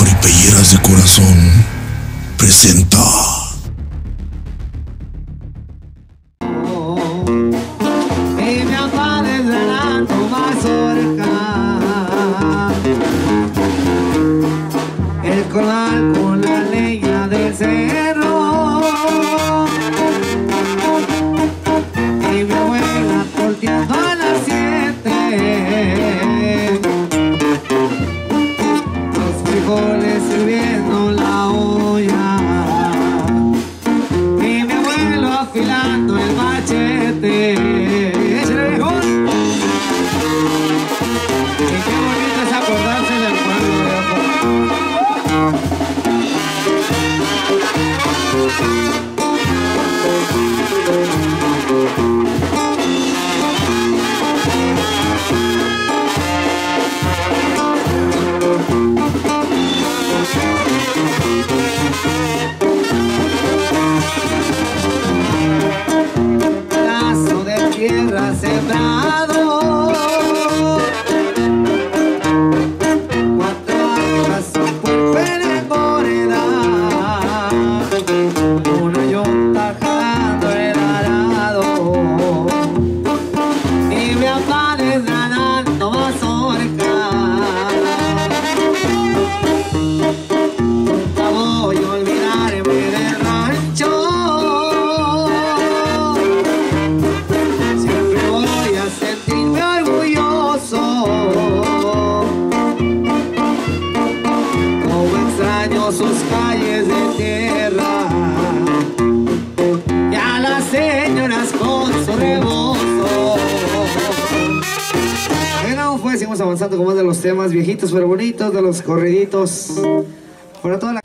Fripelleras de Corazón presenta. Y me aparece la mazorca, el corral con la leña del cerro, y mi abuela torteando a las 7, los frijoles sirviendo la olla, y mi abuelo afilando el machete. ¡Échale, viejo! Y qué bonito es acordarse del pueblo, viejo. Pedazo de tierra sembrado, 4 años un puerco en encoredad, una yunta jalando el arado, y mi papá desgranando mazorca. Nunca voy a olvidarme del rancho, siempre voy a sentirme orgulloso. Como extraño sus calles de tierra y a las señoras con su rebozo. Bueno, pues seguimos avanzando con más de los temas viejitos pero bonitos, de los corriditos. Para toda la...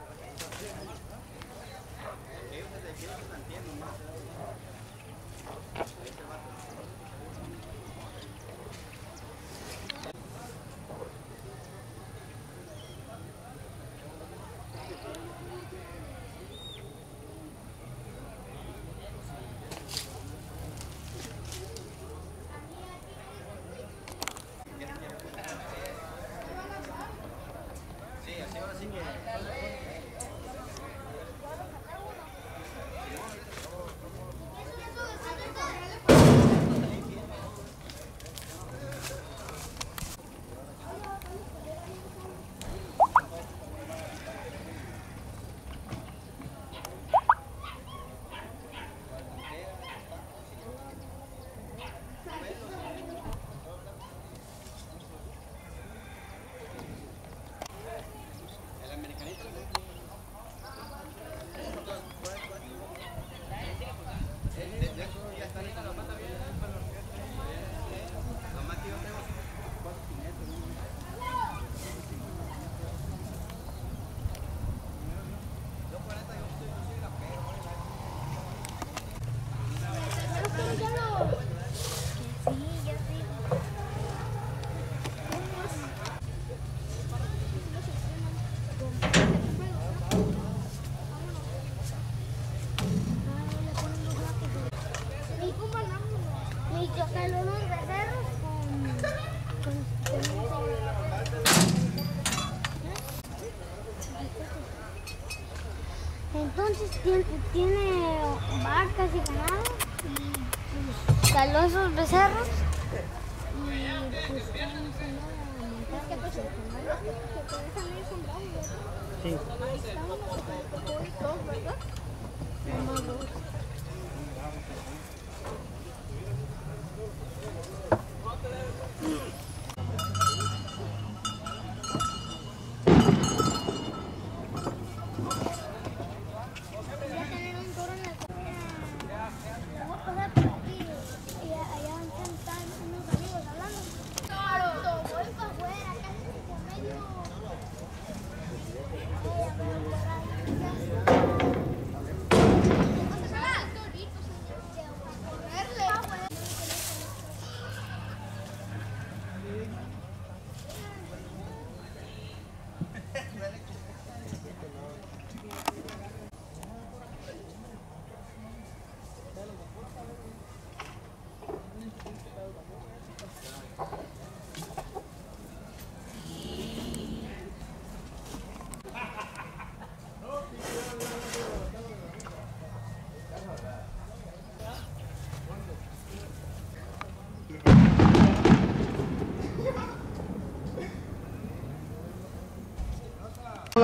Entonces tiene vacas y ganado y taló esos becerros y pues estamos a montar. Sí.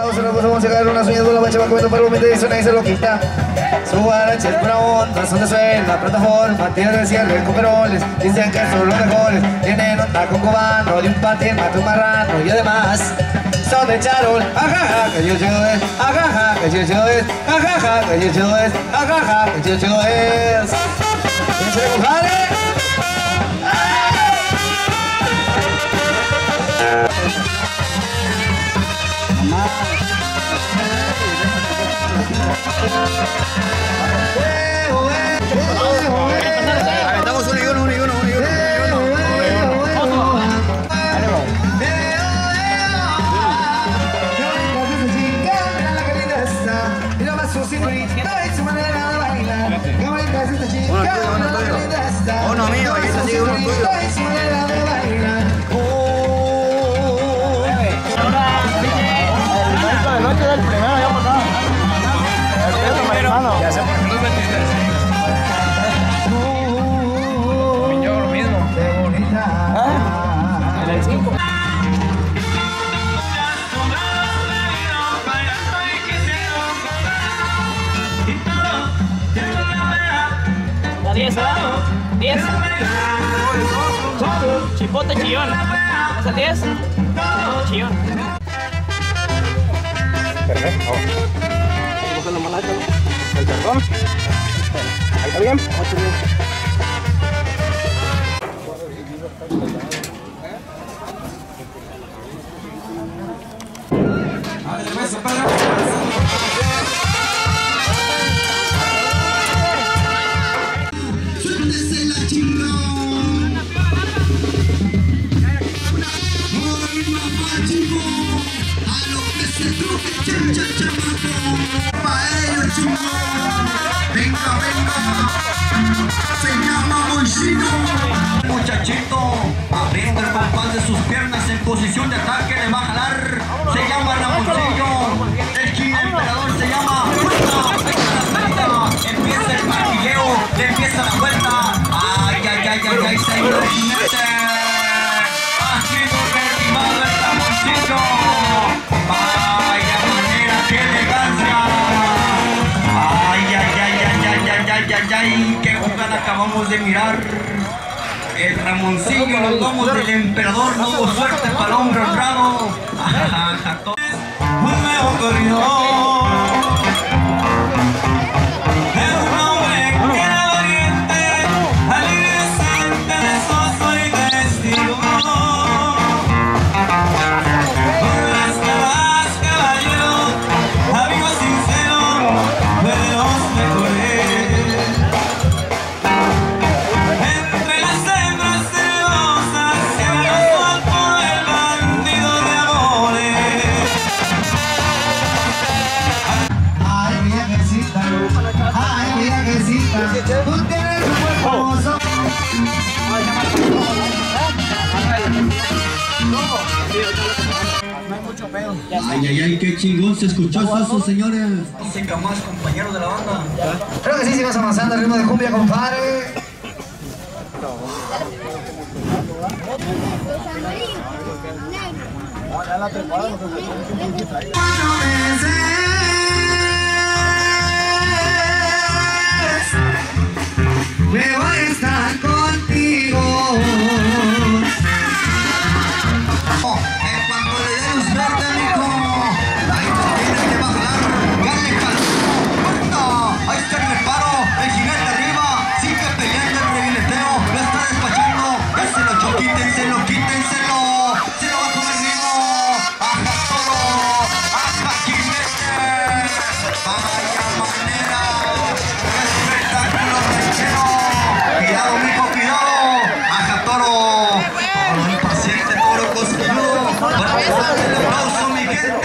lado se nos vamos a sacar unas uñas de la bacha, va comiendo para el momento y eso nadie se lo quita. Su guarache es buena onda, son de suena, plataforma, tiene de cierre, coperoles, dicen que son los mejores. Tienen un taco cubano, de un patín, mate un marrano y además son de charol, ajaja, que yo es, ajaja, que yo es, ajaja, que yo es, ajaja, que yo es. ¿Quién se le compadre? Aventamos uno y uno. Uno mío, y este sigue uno tuyo. La noche del primero ya pasaba. Ya sé por qué los metiste. Yo lo mismo. En el 5. La 10, ¿verdad? 10. Chipote chillón. ¿Es el 10? Chillón. Perfecto. El perdón. Ahí está bien. Muchachito, abriendo el compás de sus piernas en posición de ataque, le va a jalar. Se llama Ramoncillo. El chino emperador se llama. Empieza el martilleo, le empieza la vuelta. Ay, se ha ido el jinete. Ha sido derribado el Ramoncillo. Vaya manera, qué elegancia. Ay, qué jugada acabamos de mirar. El Ramoncillo, los lomos del emperador, no hubo suerte para el hombre honrado. Un nuevo corredor. Es un hombre que era valiente, alegre, decente, de soso y de estilo. Con las cabas, caballero, amigo sincero, fue de los mejores. Ay, qué chingón se escuchó eso, señores. Dicen que más compañeros de la banda. Creo que sí, sigamos avanzando al ritmo de cumbia, compadre. Me voy a estar contigo. Cuando le dé luz verde, mijo, ahí te tiene que bajar. Ya le calzó. Ahí está el reparo. El gigante arriba. Sigue peleando el reguileteo. Lo está despachando. Ya se lo quítenselo. Se lo va a comer vivo. Ajá todo. Ajá jinete. Vaya manera. Espectáculo ranchero. Cuidado, mijo, cuidado. Ajá toro. Impaciente toro cosquilludo. Para pasar el aplauso, mi gente.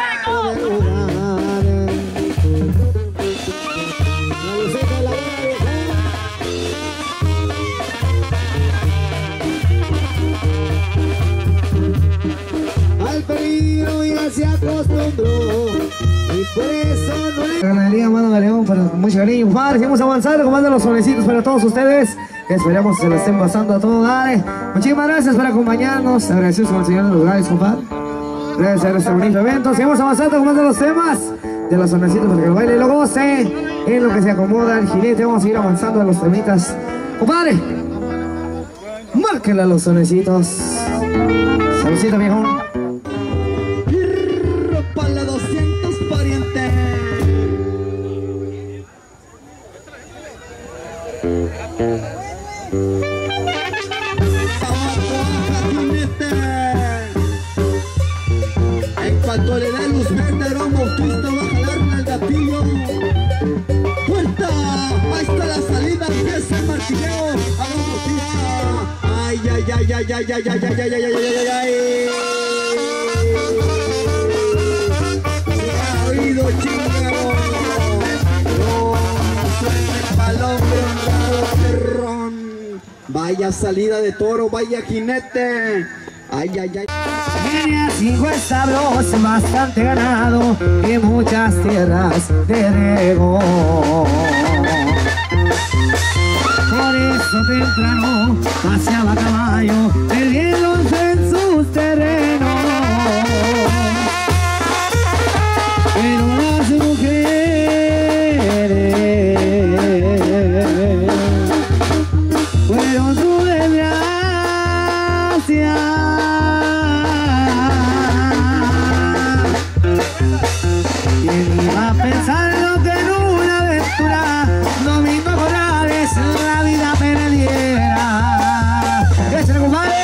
Al peligro ya se acostumbró y por eso no le... Ganadería Mano de León, para mucho cariño, compadre. Seguimos avanzando, compadre, los solecitos para todos ustedes. Esperamos que se lo estén pasando a todo, dale. Muchísimas gracias por acompañarnos. Agradecemos al Señor de los Gallos, compadre. Gracias a este bonito evento. Seguimos avanzando con más de los temas de los sonecitos para que lo baile y lo goce. En lo que se acomoda el jinete, vamos a ir avanzando en los temitas. Compadre, márquenle a los sonecitos. Saludcita, viejo. Para la 200 pariente. En cuanto le dé luz verde, el gran Bautista va a jalarme el gatillo. ¡Puerta! Ahí está la salida, empieza el martilleo. A gran Bautista. ¡Ay, ay, ay, ay, ay, ay, ay, ay, ay, ay, ay, ay, ay! ¡Oído chingado! ¡No! ¡Suelta pa'l hombre, perrón! Vaya salida de toro, vaya jinete. Ay, ay, ay. Viene así establos, bastante ganado y muchas tierras de riego. Por eso temprano paseaba a caballo, perdiéndose en sus terrenos. Pero las mujeres fueron su desgracia. ¿Quién iba a pensar lo que en una aventura Domingo Corrales la vida perdiera? ¡Échale, compadre!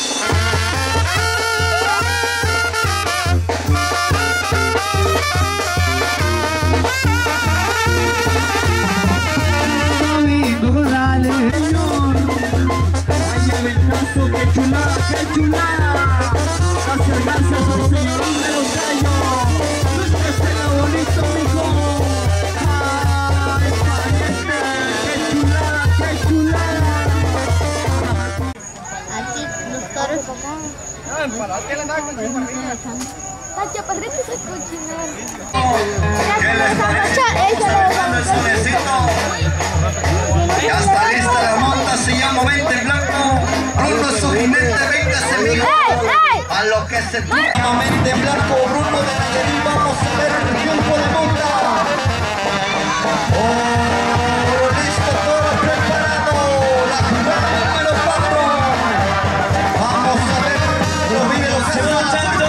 Domingo Corrales, señor. Vaya ventazo, qué chulada, qué chulada. Gracias, gracias al señor de los gallos. Este es lo bonito, mijo. Ay, pariente, qué chulada, qué chulada. Aquí los toros. La chaparrita se cochinera. Ya está lista la monta, se llama 20 en blanco. Bruno su jinete, véngase, mijo. A lo que se llama 20 en blanco, Bruno de Nayarit, vamos a ver el tiempo de monta. Oh, listo, todo preparado. La jugada número 4. Vamos a ver los videos que van a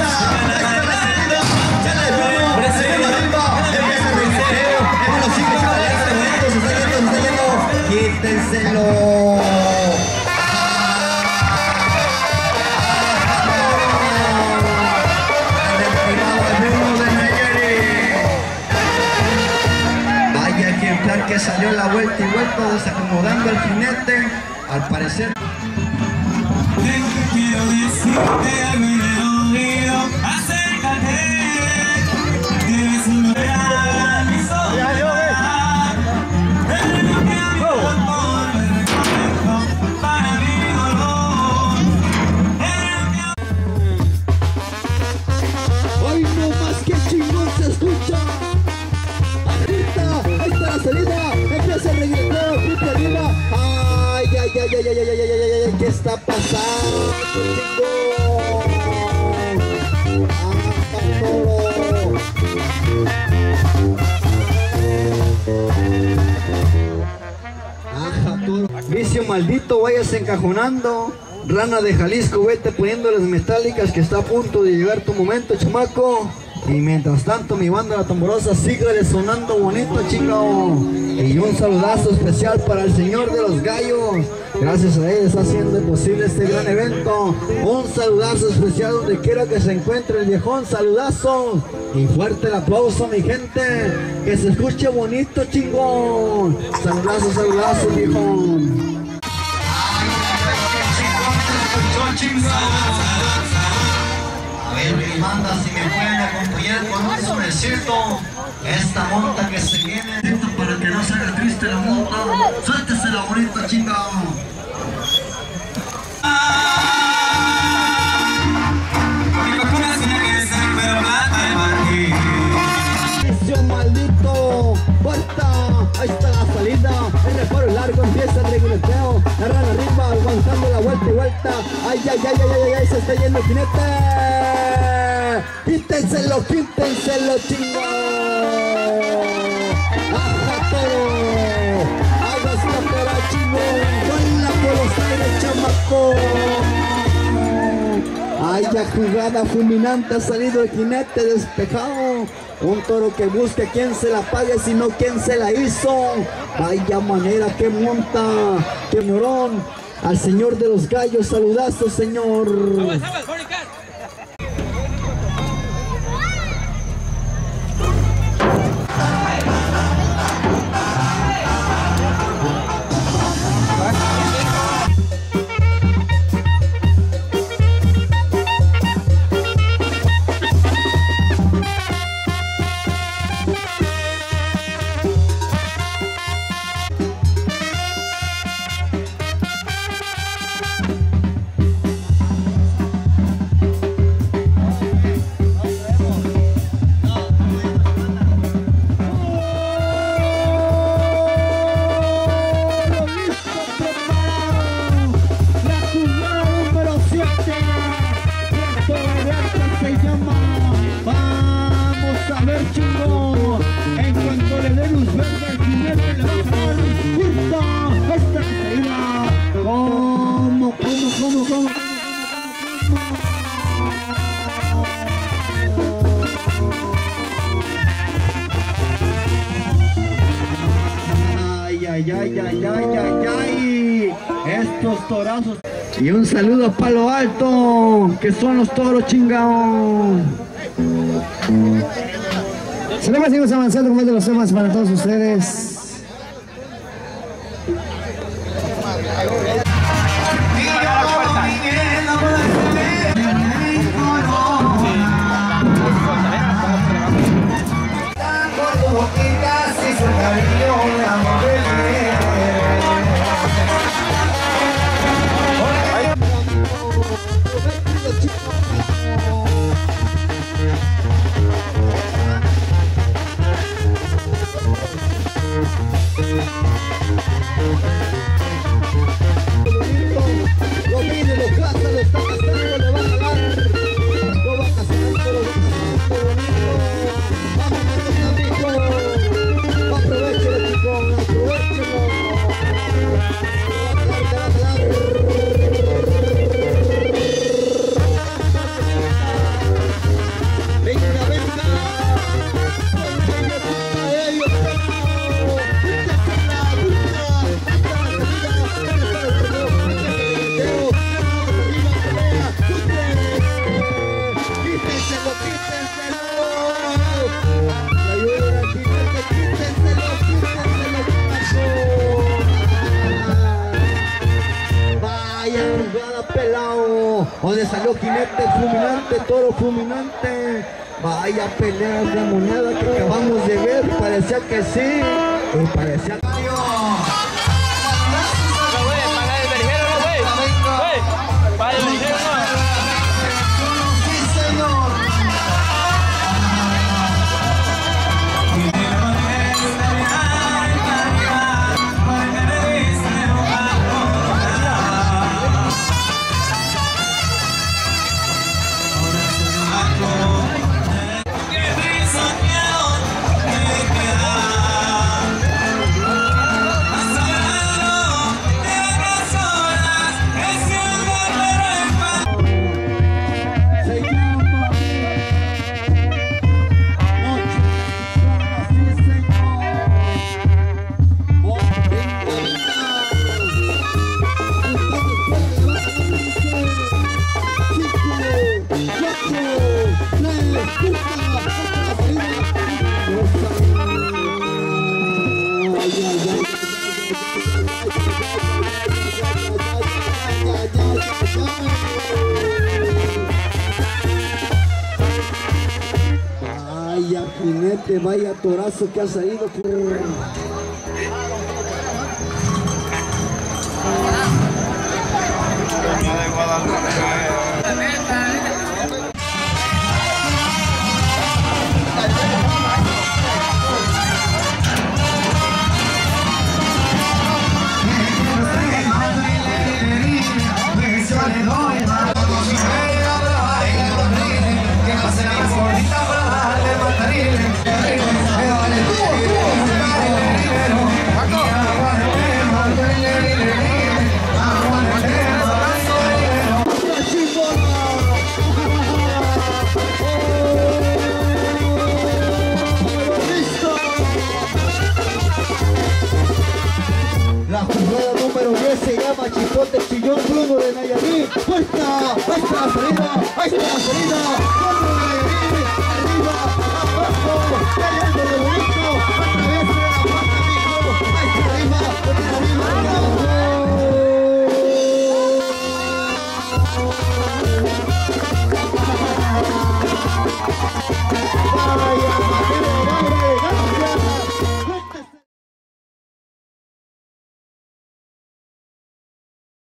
quítenselo. Vaya ejemplar que salió la vuelta y vuelta desacomodando el jinete. Al parecer. Quiero decirte algo en el oído, acércate. Tienes una mirada, mi soledad. Hoy no más que chingón se escucha. Ahí está la salida. Empieza el reggaetón, triple arriba. Ay, ay, ay, ay, ay, ay, ay, ay, ay, ¿qué está pasando, chingón? Ajá, toro. Vicio maldito, vayas encajonando. Rana de Jalisco, vete poniendo las metálicas que está a punto de llegar tu momento, chamaco. Y mientras tanto mi banda La Tamborosa sigue sonando bonito, chico. Y un saludazo especial para el señor de los gallos. Gracias a él está haciendo posible este gran evento. Un saludazo especial donde quiera que se encuentre el viejón. Saludazo. Y fuerte el aplauso, mi gente. Que se escuche bonito, chingón. Saludazo, saludazo, viejón. A ver, mi banda, si me pueden acompañar con un sobrecito. Esta monta que se viene, para que no se haga triste la monta. Suéltese la bonita, chingado. Maldito, puerta, ahí está la salida, el reparo largo, empieza el reguleteo, la rana arriba, aguantando la vuelta y vuelta, ay, ay, ay, ay, ay, ay, se está yendo el jinete, Quítenselo, quítenselo, chingón. ¡Ajá, toro! ¡Hagas la pera, chingón! ¡Vuela por los aires, chamaco! Haya jugada fulminante, ha salido el jinete despejado. Un toro que busque quien se la pague, sino quien se la hizo. Vaya manera que monta, que morón. Al señor de los gallos, saludazos, señor. Ay, estos torazos. Y un saludo a Palo Alto, que son los toros chingados. Seguimos avanzando con más de los temas para todos ustedes. Donde salió jinete fulminante, toro fulminante. Vaya pelea de moneda que acabamos de ver. Parecía que sí, pero parecía que vaya jinete, vaya torazo que ha salido.